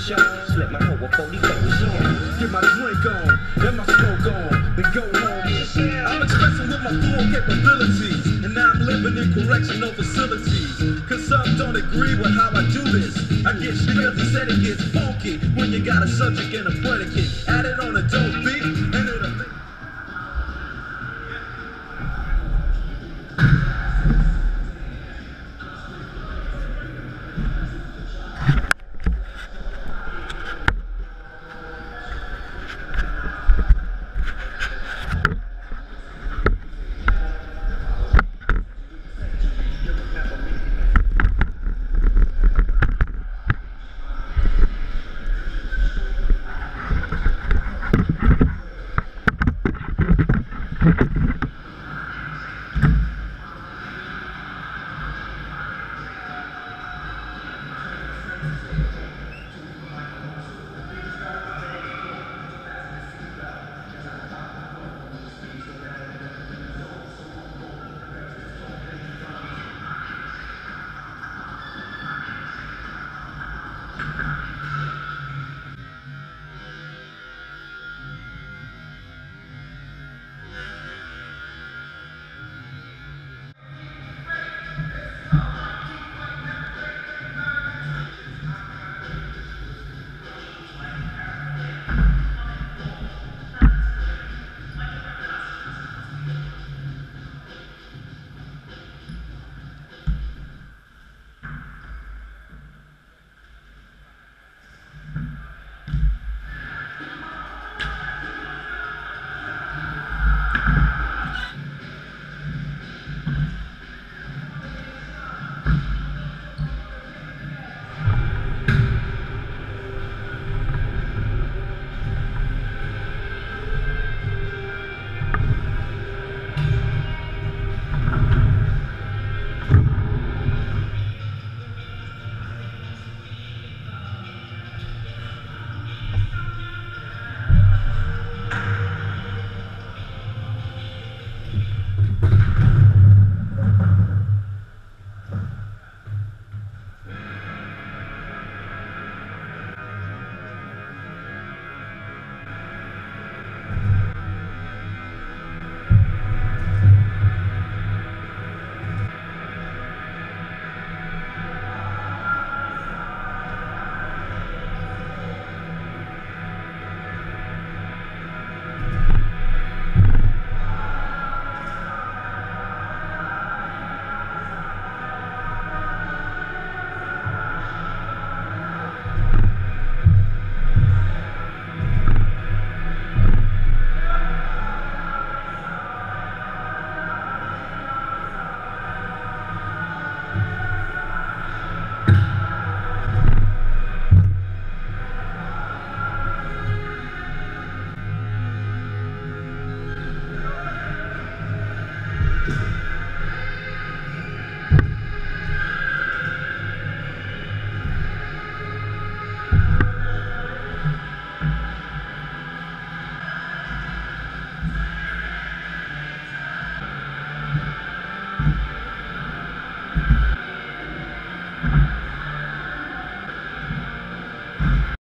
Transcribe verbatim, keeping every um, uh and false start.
y'all. Slip my hoe a forty-four again. Get my drink on, and my smoke on, then go home. I'm expressing with my full capabilities, and now I'm living in correctional facilities. Cause some don't agree with how I do this. I get straight up and said it gets funky when you got a subject and a predicate. Add it on a dope